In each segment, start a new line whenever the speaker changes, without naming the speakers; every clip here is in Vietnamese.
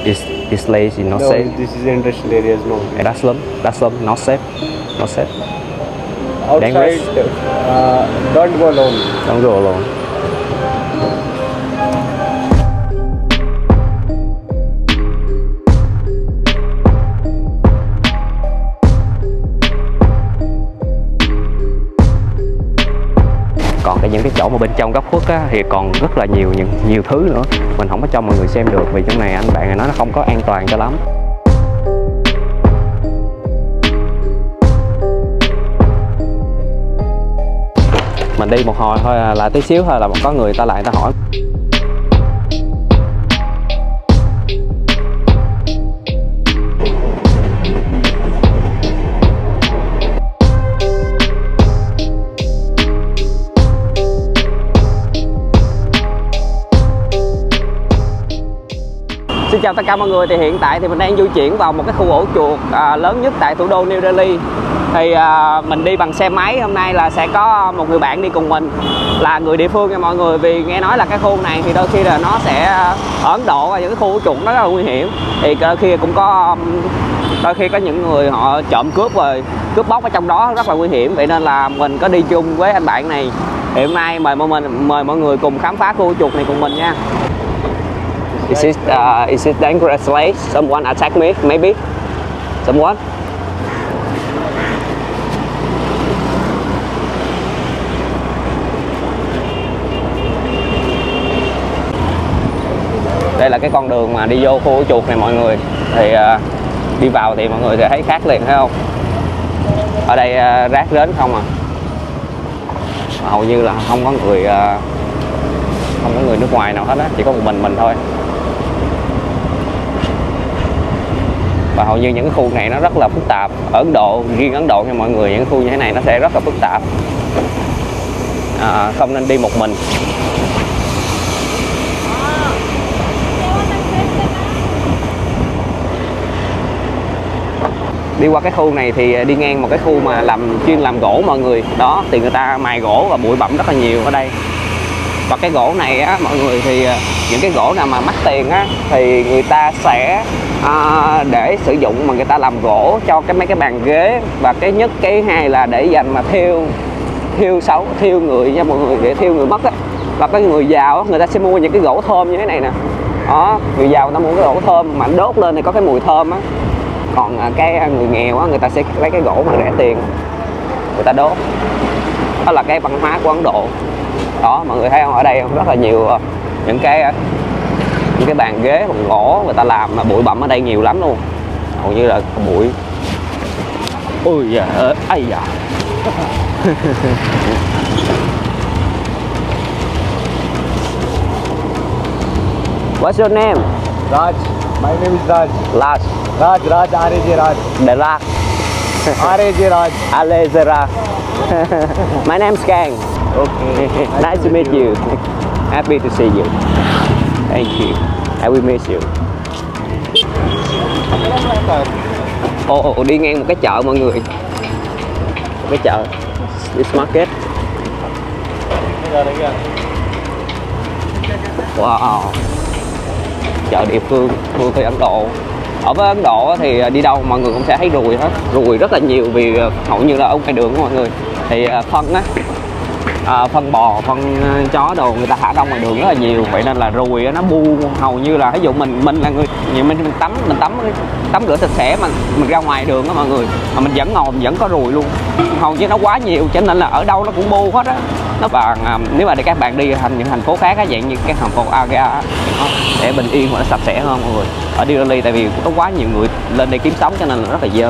Is lazy not
No,
safe?
this is industrial areas, no.
That's not safe. Not safe.
Outside,
Dangerous.
don't go alone.
Don't go alone. Còn những cái chỗ mà bên trong góc khuất á, thì còn rất là nhiều thứ nữa mình không có cho mọi người xem được vì trong này anh bạn này nói nó không có an toàn cho lắm. Mình đi một hồi thôi là tí xíu thôi là có người ta lại người ta hỏi. Xin chào tất cả mọi người, thì hiện tại thì mình đang di chuyển vào một cái khu ổ chuột lớn nhất tại thủ đô New Delhi. Thì mình đi bằng xe máy, hôm nay là sẽ có một người bạn đi cùng mình là người địa phương nha mọi người. Vì nghe nói là cái khu này thì đôi khi là nó sẽ ở Ấn Độ và những cái khu ổ chuột nó rất là nguy hiểm. Thì đôi khi cũng có những người họ trộm cướp rồi cướp bóc ở trong đó rất là nguy hiểm. Vậy nên là mình có đi chung với anh bạn này. Thì hôm nay mời mọi người cùng khám phá khu ổ chuột này cùng mình nha. Is it dangerous place? Someone attack me, maybe? Someone? Đây là cái con đường mà đi vô khu ổ chuột này mọi người. Thì đi vào thì mọi người sẽ thấy khác liền, thấy không? Ở đây rác rến không à. Hầu như là không có người nước ngoài nào hết á, chỉ có một mình thôi. Và hầu như những cái khu này nó rất là phức tạp. Ở Ấn Độ, riêng Ấn Độ nha mọi người, những khu như thế này nó sẽ rất là phức tạp. Không nên đi một mình. Đi qua cái khu này thì đi ngang một cái khu mà chuyên làm gỗ mọi người. Đó, thì người ta mài gỗ và bụi bặm rất là nhiều ở đây. Và cái gỗ này á mọi người, thì những cái gỗ nào mà mắc tiền á thì người ta sẽ để sử dụng mà người ta làm gỗ cho mấy cái bàn ghế. Và cái hai là để dành mà thiêu người nha mọi người, để thiêu người mất á. Và cái người giàu á, người ta sẽ mua những cái gỗ thơm như thế này nè. Đó, người giàu người ta mua cái gỗ thơm mà đốt lên thì có cái mùi thơm á. Còn cái người nghèo á, người ta sẽ lấy cái gỗ mà rẻ tiền người ta đốt. Đó là cái văn hóa của Ấn Độ. Đó, mọi người thấy không, ở đây rất là nhiều những cái bàn ghế bằng gỗ người ta làm mà bụi bặm ở đây nhiều lắm luôn. Hầu như là bụi. Ôi da, ai da. What's your name?
Raj. My name is Raj.
Raj.
Raj, R-A-J, Raj.
Raj.
R-A-J, Raj.
Alezera. My name's Kang.
Okay.
Nice to meet you. Happy to see you. Thank you. I will miss you. Đi ngang một cái chợ mọi người. Một cái chợ. This market. Wow. Chợ địa phương của Ấn Độ. Ở với Ấn Độ thì đi đâu mọi người cũng sẽ thấy ruồi hết. Ruồi rất là nhiều vì hầu như là ở ngoài đường của mọi người. Thì phân á, phân bò, phân chó đồ người ta thả ra ngoài đường rất là nhiều. Vậy nên là ruồi nó bu hầu như là, ví dụ mình là người mình tắm rửa sạch sẽ mà mình ra ngoài đường đó mọi người, mà mình vẫn ngồi vẫn có ruồi luôn. Hầu như nó quá nhiều cho nên là ở đâu nó cũng bu hết á. Và nếu mà để các bạn đi những thành phố khác á, dạng như cái thành phố Agra á, để bình yên và nó sạch sẽ hơn mọi người. Ở Delhi tại vì có quá nhiều người lên đây kiếm sống cho nên là rất là dơ.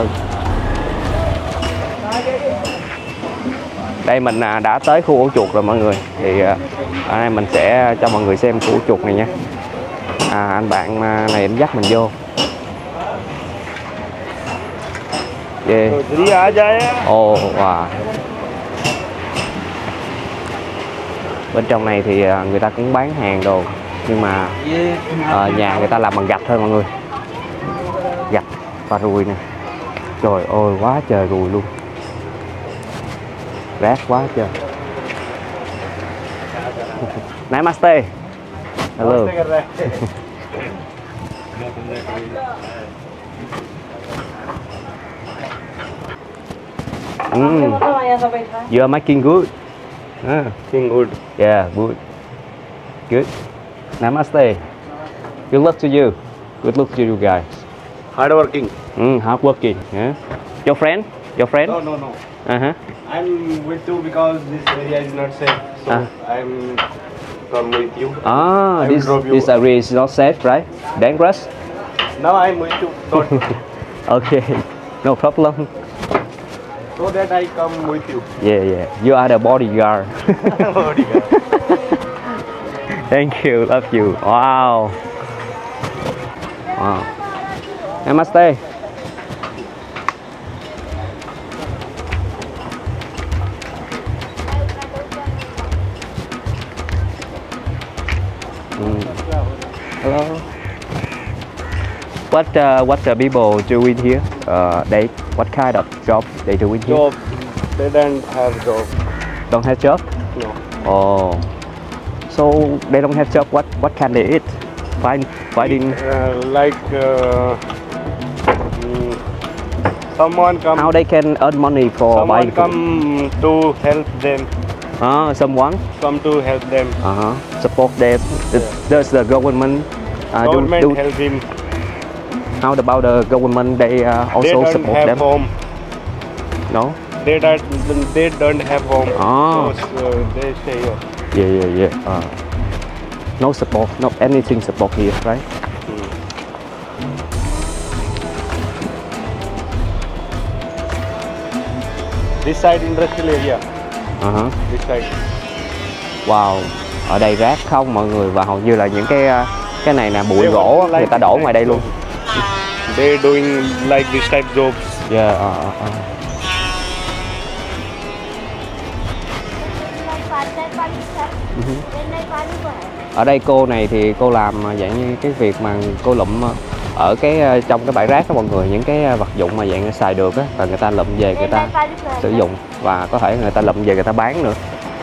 Đây mình đã tới khu ổ chuột rồi mọi người. Thì ở đây mình sẽ cho mọi người xem khu ổ chuột này nha. Anh bạn này anh dắt mình vô. Yeah. Wow. Bên trong này thì người ta cũng bán hàng đồ. Nhưng mà nhà người ta làm bằng gạch thôi mọi người. Gạch và ruồi nè. Trời ơi quá trời ruồi luôn. Rác quá trời. Namaste. Hello. You are making good.
Making good.
Yeah, good. Good. Namaste. Good luck to you. Good luck to you guys.
Hard working.
Hard working. Yeah. Your friend? Your friend?
No, no, no.
Uh-huh.
I'm with you because this area is not safe. So I'm come with you. I will drop you.
This area is not safe, right? Dangerous?
Now I'm with you. Don't.
Okay, no problem.
So that I come with you.
Yeah. You are the bodyguard. Thank you, love you. Wow. Namaste. Hello. What the people doing here? What kind of job they doing here?
Job. They don't have job.
Don't have job?
No.
Oh. So they don't have job. What can they eat? Finding.
Someone come.
How they can earn money for
Someone
buying food?
come to help them.
Someone
Come to help them.
support them. Does the government
Government help him.
How about the government? They
They
also
don't
support
have
them.
home.
No.
They don't have home.
Oh.
So they stay here.
Yeah. No support. No anything support here, right?
This side industrial area. This side.
Wow. Ở đây rác không mọi người, và hầu như là những cái này nè, bụi gỗ người ta đổ ngoài đây luôn.
They doing like this type jobs.
Yeah. Ở đây cô này thì cô làm dạng như cái việc mà cô lụm ở trong cái bãi rác đó mọi người, những cái vật dụng mà dạng xài được á, và người ta lụm về người ta sử dụng, và có thể người ta lụm về người ta bán nữa.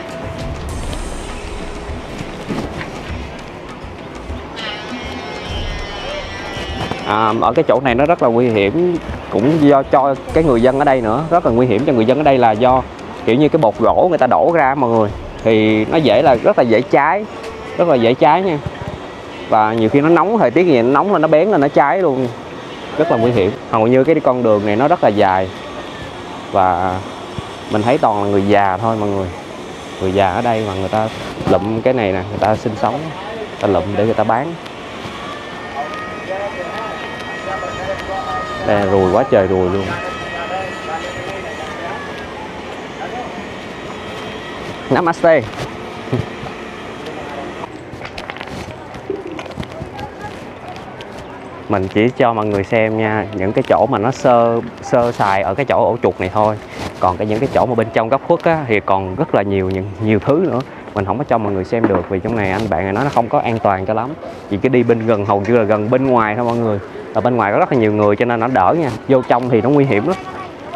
Ở cái chỗ này nó rất là nguy hiểm, cũng do cho cái người dân ở đây nữa, rất là nguy hiểm cho người dân ở đây, là do kiểu như cái bột gỗ người ta đổ ra mọi người, thì nó rất là dễ cháy nha, và nhiều khi nó nóng, thời tiết gì nó nóng lên nó bén lên nó cháy luôn, rất là nguy hiểm. Hầu như cái con đường này nó rất là dài, và mình thấy toàn là người già thôi mọi người già ở đây mà người ta lụm cái này nè, người ta sinh sống, người ta lụm để người ta bán. Đây là ruồi, quá trời ruồi luôn. Namaste. Mình chỉ cho mọi người xem nha, những cái chỗ mà nó sơ sài ở cái chỗ ổ chuột này thôi, còn những cái chỗ mà bên trong góc khuất á, thì còn rất là nhiều thứ nữa, mình không có cho mọi người xem được, vì trong này anh bạn này nói nó không có an toàn cho lắm. Chỉ cứ đi bên gần, hầu như là gần bên ngoài thôi mọi người, ở bên ngoài có rất là nhiều người cho nên nó đỡ nha, vô trong thì nó nguy hiểm lắm.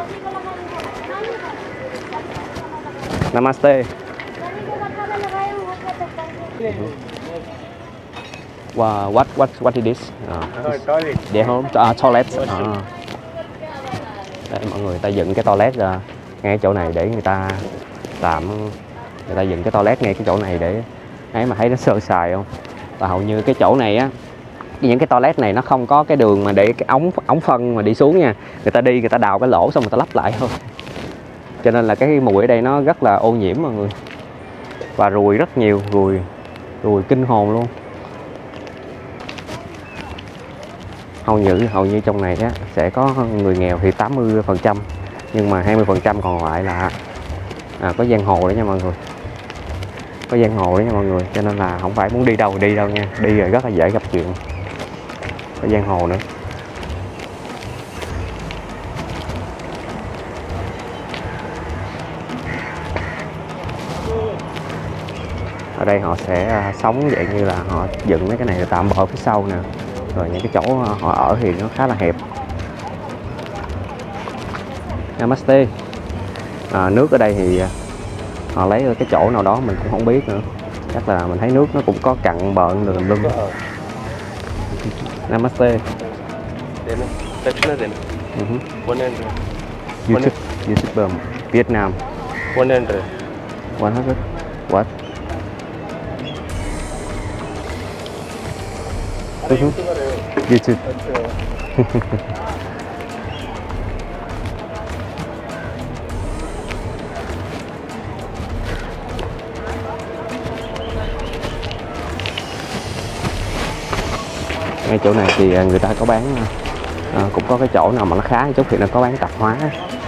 Namaste. Wow, what is this?
Toilet.
Để toilet. Đây mọi người ta dựng cái toilet ra ngay chỗ này để người ta dựng cái toilet ngay cái chỗ này để ấy, mà thấy nó sơ sài không? Và hầu như cái chỗ này á, những cái toilet này nó không có cái đường mà để cái ống phân mà đi xuống nha, người ta đi người ta đào cái lỗ xong người ta lắp lại thôi, cho nên là cái mùi ở đây nó rất là ô nhiễm mọi người, và ruồi rất nhiều, ruồi kinh hồn luôn. Hầu như trong này á sẽ có người nghèo thì 80%, nhưng mà 20% còn lại là có giang hồ đấy nha mọi người, có giang hồ đấy nha mọi người, cho nên là không phải muốn đi đâu nha, đi rồi rất là dễ gặp chuyện, có giang hồ nữa. Ở đây họ sẽ sống dạng như là họ dựng mấy cái này tạm bỡ phía sau nè, rồi những cái chỗ họ ở thì nó khá là hẹp. Namaste. Nước ở đây thì họ lấy ở cái chỗ nào đó mình cũng không biết nữa, chắc là mình thấy nước nó cũng có cặn bợn lưng. Namaste.
Then, Dakshina then. 100.
YouTuber Vietnam.
100.
100. What? YouTube. Ngay chỗ này thì người ta có bán cũng có cái chỗ nào mà nó khá chút thì nó có bán tạp hóa,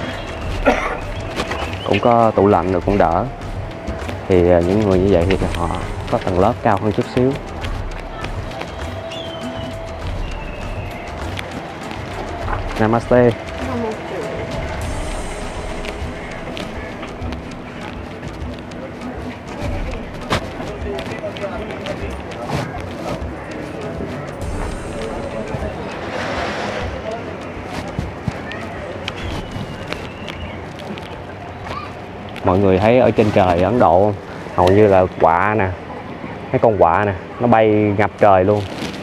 cũng có tủ lạnh rồi cũng đỡ. Thì những người như vậy thì họ có tầng lớp cao hơn chút xíu. Namaste. Mọi người thấy ở trên trời Ấn Độ không? Hầu như là quạ nè, mấy con quạ nè, nó bay ngập trời luôn.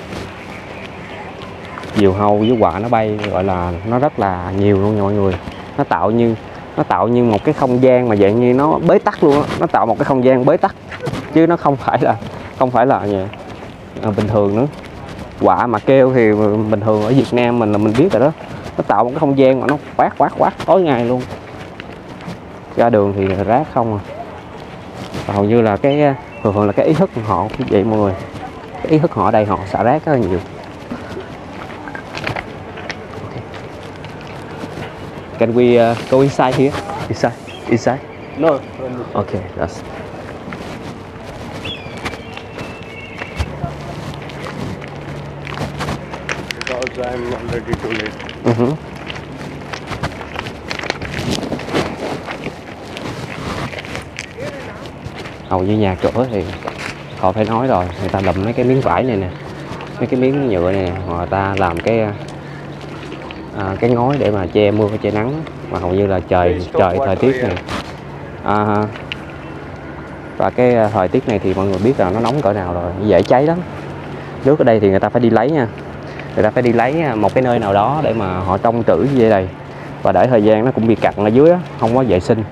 Diều hâu với quạ nó bay gọi là nó rất là nhiều luôn nha mọi người. Nó tạo như một cái không gian mà dạng như nó bế tắc luôn á, nó tạo một cái không gian bế tắc chứ nó không phải là gì bình thường nữa. Quạ mà kêu thì bình thường ở Việt Nam mình là mình biết rồi đó. Nó tạo một cái không gian mà nó quát tối ngày luôn. Ra đường thì rác không à. Và hầu như là cái thường là cái ý thức của họ như vậy mọi người. Cái ý thức họ ở đây họ xả rác rất là nhiều. Can we go inside here? Inside?
No.
Okay, that's.
Because I'm already too late.
Hầu như nhà cửa thì họ phải nói rồi, người ta lụm mấy cái miếng vải này nè, mấy cái miếng nhựa này, người ta làm cái ngói để mà che mưa che nắng. Mà hầu như là trời thời tiết này và cái thời tiết này thì mọi người biết là nó nóng cỡ nào rồi, dễ cháy lắm. Nước ở đây thì người ta phải đi lấy nha, người ta phải đi lấy một cái nơi nào đó để mà họ trông trữ như vậy đây, và để thời gian nó cũng bị cặn ở dưới đó, không có vệ sinh.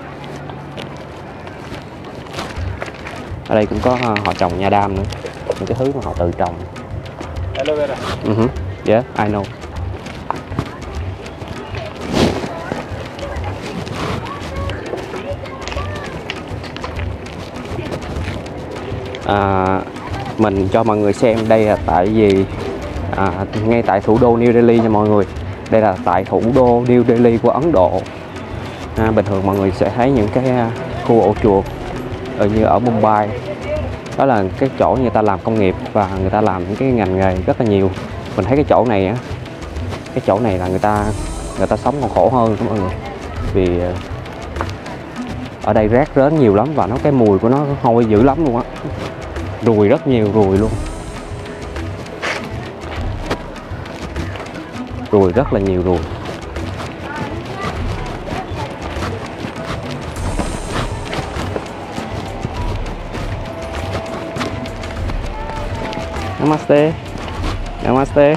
Ở đây cũng có họ trồng nha đam nữa, những cái thứ mà họ tự trồng.
Aloe vera.
Yeah, I know. Mình cho mọi người xem đây là tại vì ngay tại thủ đô New Delhi nha mọi người. Đây là tại thủ đô New Delhi của Ấn Độ. Bình thường mọi người sẽ thấy những cái khu ổ chuột như ở Mumbai. Đó là cái chỗ người ta làm công nghiệp và người ta làm những cái ngành nghề rất là nhiều. Mình thấy cái chỗ này á, cái chỗ này là người ta sống còn khổ hơn mọi người. Vì ở đây rác rến nhiều lắm và cái mùi của nó hôi dữ lắm luôn á. Ruồi rất nhiều, ruồi luôn. Ruồi rất là nhiều ruồi. Namaste. Namaste.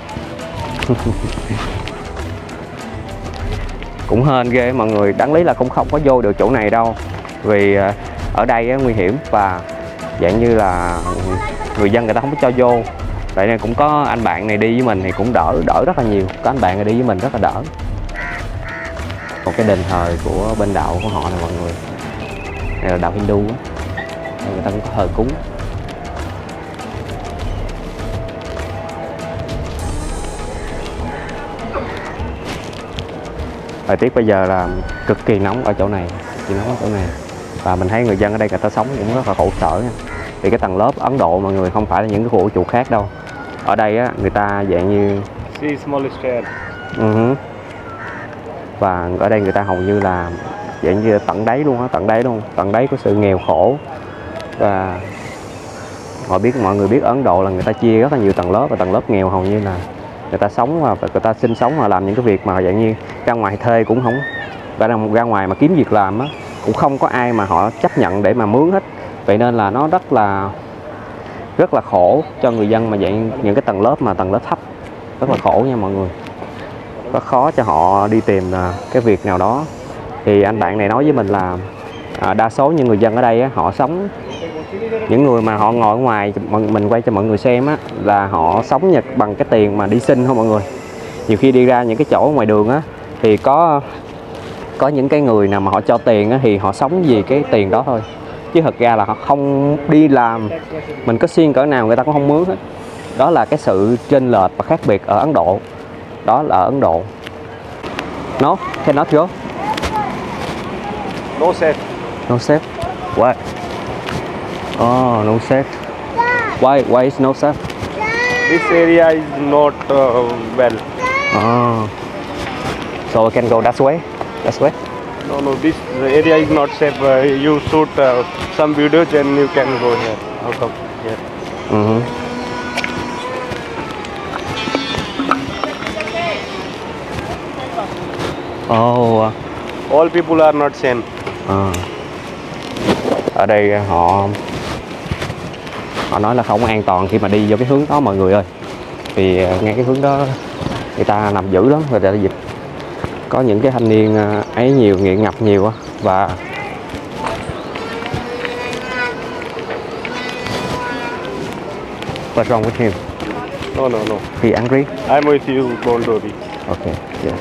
Cũng hên ghê mọi người, đáng lý là cũng không có vô được chỗ này đâu. Vì ở đây nguy hiểm và dạng như là người dân người ta không có cho vô. Vậy nên cũng có anh bạn này đi với mình thì cũng đỡ rất là nhiều. Có anh bạn này đi với mình rất là đỡ. Một cái đền thờ của bên đạo của họ này mọi người. Đây là đạo Hindu á. Người ta cũng có thờ cúng. Thời tiết bây giờ là cực kỳ nóng ở chỗ này, và mình thấy người dân ở đây người ta sống cũng rất là khổ sở nha. Vì cái tầng lớp Ấn Độ mọi người không phải là những cái khu ổ chuột khác đâu. Ở đây á người ta dạng như và ở đây người ta hầu như là dạng như tận đáy luôn á, tận đáy của sự nghèo khổ. Và mọi người biết Ấn Độ là người ta chia rất là nhiều tầng lớp, và tầng lớp nghèo hầu như là người ta sống và người ta sinh sống và làm những cái việc mà dạng như ra ngoài thuê cũng không, và ra ngoài mà kiếm việc làm á cũng không có ai mà họ chấp nhận để mà mướn hết. Vậy nên là nó rất là khổ cho người dân mà dạng những cái tầng lớp thấp, rất là khổ nha mọi người, rất khó cho họ đi tìm cái việc nào đó. Thì anh bạn này nói với mình là đa số những người dân ở đây á, họ sống, những người mà họ ngồi ở ngoài mình quay cho mọi người xem á, là họ sống bằng cái tiền mà đi xin thôi mọi người. Nhiều khi đi ra những cái chỗ ngoài đường á thì có những cái người nào mà họ cho tiền á, thì họ sống vì cái tiền đó thôi, chứ thật ra là họ không đi làm, mình có xiên cỡ nào người ta cũng không mướn hết. Đó là cái sự chênh lệch và khác biệt ở Ấn Độ. Đó là ở Ấn Độ. No, cannot go.
No safe.
No safe. Why? Oh, no safe. Why is no safe?
This area is not well.
Oh. So I can go that way. That way.
No, this area is not safe. You shoot some videos and you can go here. How come? Here.
Oh.
All people are not same.
Ở đây họ nói là không an toàn khi mà đi vô cái hướng đó mọi người ơi. Vì ngay cái hướng đó người ta nằm dữ lắm, người ta dịch. Có những cái thanh niên ấy nhiều, nghiện ngập nhiều á. Và what's wrong with him?
No.
He angry?
I'm with you, don't worry.
Okay, yeah.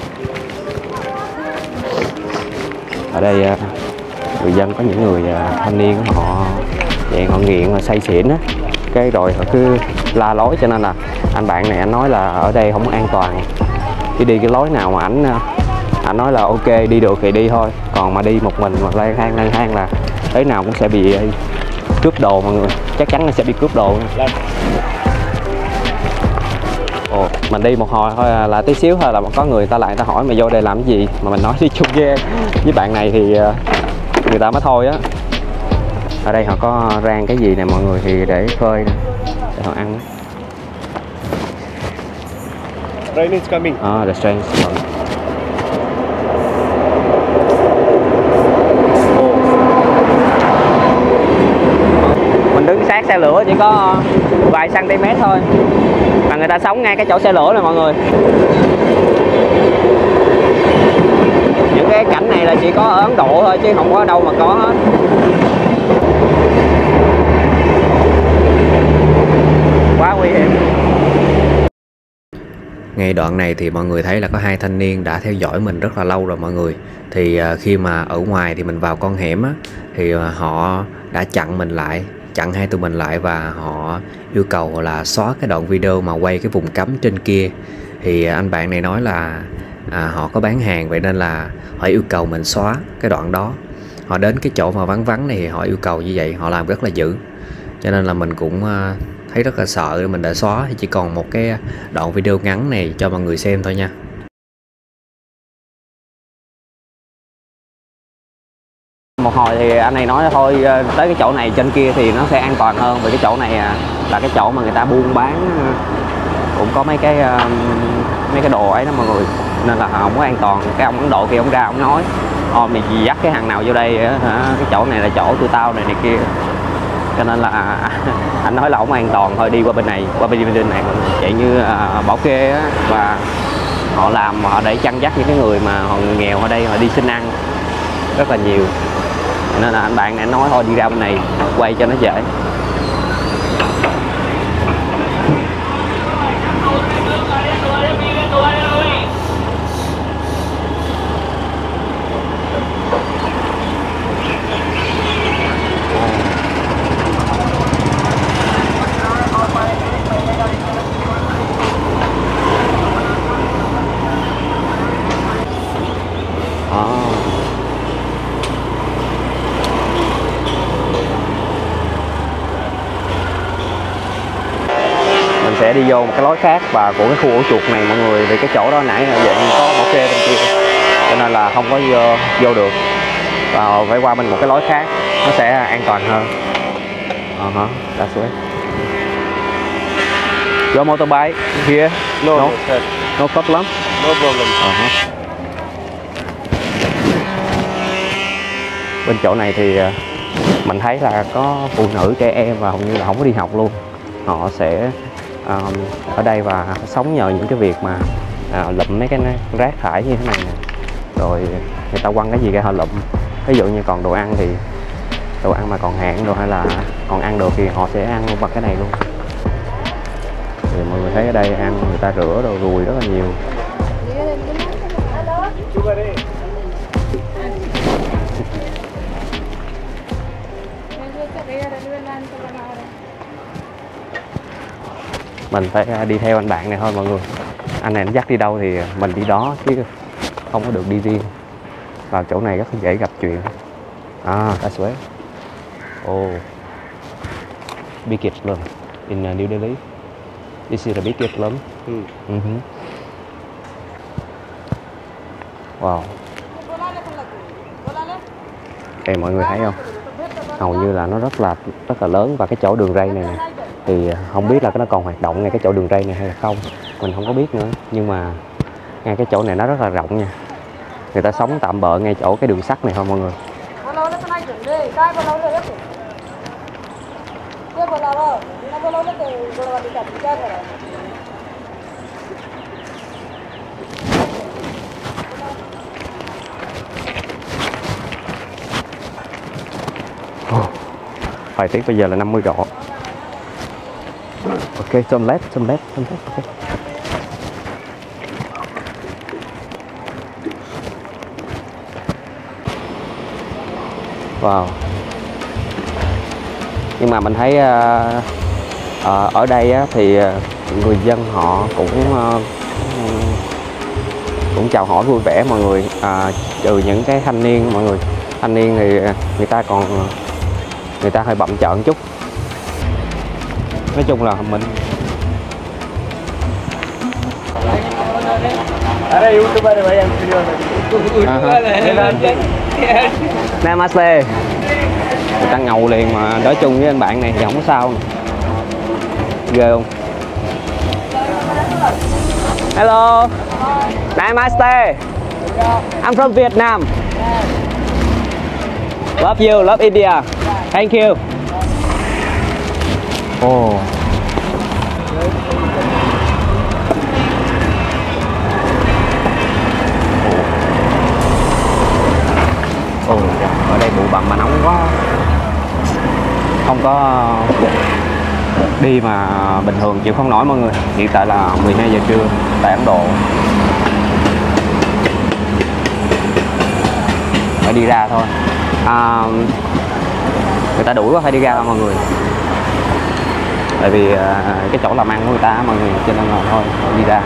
Ở đây người dân có những người thanh niên họ nghiện và say xỉn á, cái rồi họ cứ la lối, cho nên là anh bạn này anh nói là ở đây không an toàn, chỉ đi cái lối nào mà anh nói là ok đi được thì đi thôi, còn mà đi một mình mà lang thang là thế nào cũng sẽ bị cướp đồ mọi người, chắc chắn là sẽ bị cướp đồ nha. Ồ, mình đi một hồi thôi là tí xíu thôi là có người ta lại, ta hỏi mày vô đây làm cái gì, mà mình nói đi chung với bạn này thì người ta mới thôi á. Ở đây họ có rang cái gì nè mọi người, thì để phơi nè, để họ ăn.
Train is coming.
The train is coming. Mình đứng sát xe lửa chỉ có vài cm thôi, mà người ta sống ngay cái chỗ xe lửa này mọi người. Những cái cảnh này là chỉ có ở Ấn Độ thôi chứ không có đâu mà có hết. Quá nguy hiểm. Ngay đoạn này thì mọi người thấy là có hai thanh niên đã theo dõi mình rất là lâu rồi mọi người. Thì khi mà ở ngoài thì mình vào con hẻm á, thì họ đã chặn hai tụi mình lại và họ yêu cầu là xóa cái đoạn video mà quay cái vùng cấm trên kia. Thì anh bạn này nói là họ có bán hàng, vậy nên là họ yêu cầu mình xóa cái đoạn đó. Họ đến cái chỗ mà vắng này thì họ yêu cầu như vậy, họ làm rất là dữ, cho nên là mình cũng thấy rất là sợ, mình đã xóa. Thì chỉ còn một cái đoạn video ngắn này cho mọi người xem thôi nha. Một hồi thì anh này nói thôi tới cái chỗ này trên kia thì nó sẽ an toàn hơn, vì cái chỗ này là cái chỗ mà người ta buôn bán, cũng có mấy cái đồ ấy đó mọi người, nên là không có an toàn. Cái ông Ấn Độ kia ông ra ông nói mày gì dắt cái hàng nào vô đây hả? Cái chỗ này là chỗ tụi tao này kia, cho nên là anh nói là không an toàn, thôi đi qua bên này, qua bên này chạy như bảo kê á. Và họ làm họ để chăn dắt những cái người mà họ người nghèo ở đây, họ đi xin ăn rất là nhiều, nên là anh bạn này nói thôi đi ra bên này quay cho nó dễ. Sẽ đi vô một cái lối khác và của cái khu ổ chuột này mọi người, vì cái chỗ đó nãy vậy có bảo kê bên kia cho nên là không có vô được, và phải qua bên một cái lối khác nó sẽ an toàn hơn. That's way. Your motorbike here? No problem.
No problem.
Bên chỗ này thì mình thấy là có phụ nữ, trẻ em và hầu như là không có đi học luôn. họ sẽ ở đây và sống nhờ những cái việc mà lụm mấy cái rác thải như thế này nè, rồi người ta quăng cái gì ra họ lụm. Ví dụ như còn đồ ăn thì đồ ăn mà còn hạn đồ hay là còn ăn được thì họ sẽ ăn bằng cái này luôn. Thì mọi người thấy ở đây ăn người ta rửa đồ ruồi rất là nhiều. Mình phải đi theo anh bạn này thôi mọi người. Anh này nó dắt đi đâu thì mình đi đó chứ không có được đi riêng. Vào chỗ này rất dễ gặp chuyện. That's way. Oh, biggest slum in New Delhi. This is the biggest slum. Wow. Đây mọi người thấy không? Hầu như là nó rất là lớn, và cái chỗ đường ray này nè thì không biết là nó còn hoạt động ngay cái chỗ đường ray này hay là không, mình không có biết nữa. Nhưng mà ngay cái chỗ này nó rất là rộng nha. Người ta sống tạm bợ ngay chỗ cái đường sắt này thôi mọi người. Thời tiết bây giờ là 50 độ. Ok, some left. Okay. Wow. Nhưng mà mình thấy ở đây thì người dân họ cũng chào hỏi vui vẻ mọi người, trừ những cái thanh niên mọi người. Thanh niên thì người ta hơi bậm trợn chút. Nói chung là mình Namaste. Người ta ngầu liền mà đối chung với anh bạn này thì không có sao. Ghê không? Hello. Namaste. I'm from Vietnam. Love you, love India. Thank you. Oh. Ở đây bụi bặm mà nóng quá, không có đi mà bình thường chịu không nổi mọi người. Hiện tại là 12 giờ trưa tại Ấn Độ, phải đi ra thôi. Người ta đuổi quá phải đi ra thôi mọi người, tại vì cái chỗ làm ăn của người ta mọi người, cho nên là thôi đi ra.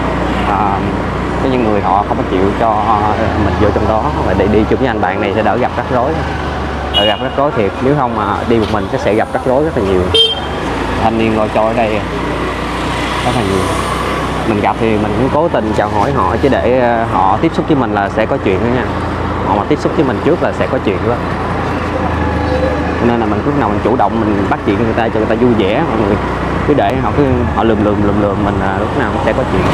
Có những người họ không có chịu cho mình vô trong đó, và đi chung với anh bạn này sẽ đỡ gặp rắc rối. Gặp rắc rối thiệt, nếu không mà đi một mình sẽ gặp rắc rối rất là nhiều. Thanh niên ngồi trôi ở đây rất là nhiều. Mình gặp thì mình cũng cố tình chào hỏi họ, chứ để họ tiếp xúc với mình là sẽ có chuyện đó nha. Họ mà tiếp xúc với mình trước là sẽ có chuyện đó. Nên là mình lúc nào mình chủ động mình bắt chuyện người ta cho người ta vui vẻ mọi người. Cứ để họ lườm mình là lúc nào cũng sẽ có chuyện.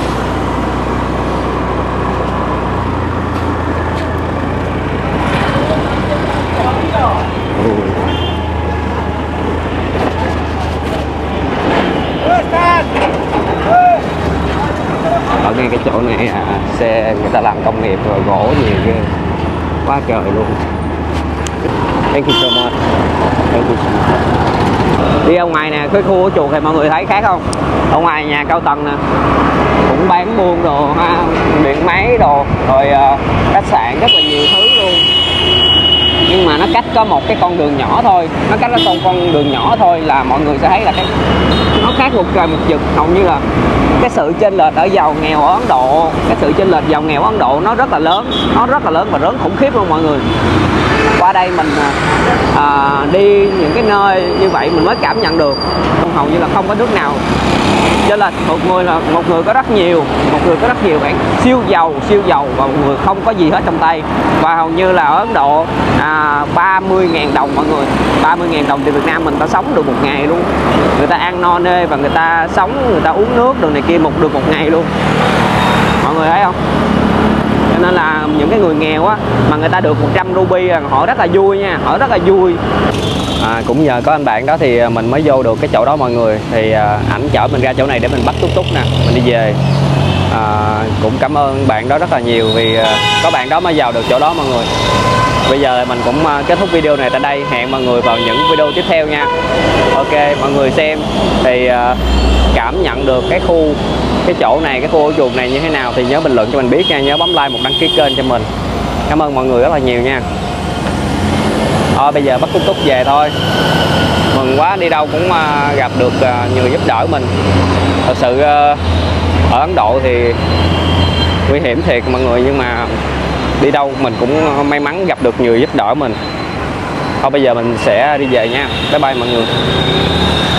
Ở ngay cái chỗ này xe người ta làm công nghiệp rồi gỗ nhiều ghê, quá trời luôn. Thank you so much. Thank you so much. Đi ở ngoài nè, cái khu ổ chuột thì mọi người thấy khác không? Ở ngoài nhà cao tầng nè cũng bán buôn đồ ha, điện máy đồ, rồi khách sạn rất là nhiều thứ luôn. Nhưng mà nó cách có một cái con đường nhỏ thôi, nó cách có con đường nhỏ thôi là mọi người sẽ thấy là nó khác một trời một vực. Hầu như là cái sự chênh lệch ở giàu nghèo ở Ấn Độ, cái sự chênh lệch giàu nghèo ở Ấn Độ nó rất là lớn, và lớn khủng khiếp luôn mọi người. Qua đây mình đi những cái nơi như vậy mình mới cảm nhận được, hầu như là không có nước nào cho là một người có rất nhiều bạn siêu giàu, và một người không có gì hết trong tay. Và hầu như là ở Ấn Độ 30.000 đồng mọi người, 30.000 đồng thì Việt Nam mình ta sống được một ngày luôn. Người ta ăn no nê và người ta sống, người ta uống nước đồ này kia được một ngày luôn. Mọi người thấy không? Cho nên là những cái người nghèo á mà người ta được 100 ruby là họ rất là vui nha, họ rất là vui. Cũng nhờ có anh bạn đó thì mình mới vô được cái chỗ đó mọi người. Thì ảnh chở mình ra chỗ này để mình bắt túc túc nè, mình đi về. Cũng cảm ơn bạn đó rất là nhiều vì có bạn đó mới vào được chỗ đó mọi người. Bây giờ mình cũng kết thúc video này tại đây. Hẹn mọi người vào những video tiếp theo nha. Ok, mọi người xem thì cảm nhận được cái chỗ này, cái khu ổ chuột này như thế nào thì nhớ bình luận cho mình biết nha. Nhớ bấm like, đăng ký kênh cho mình. Cảm ơn mọi người rất là nhiều nha. Thôi bây giờ bắt túc túc về thôi. Mừng quá, đi đâu cũng gặp được người giúp đỡ mình. Thật sự ở Ấn Độ thì nguy hiểm thiệt mọi người, nhưng mà đi đâu mình cũng may mắn gặp được người giúp đỡ mình. Thôi bây giờ mình sẽ đi về nha. Bye bye mọi người.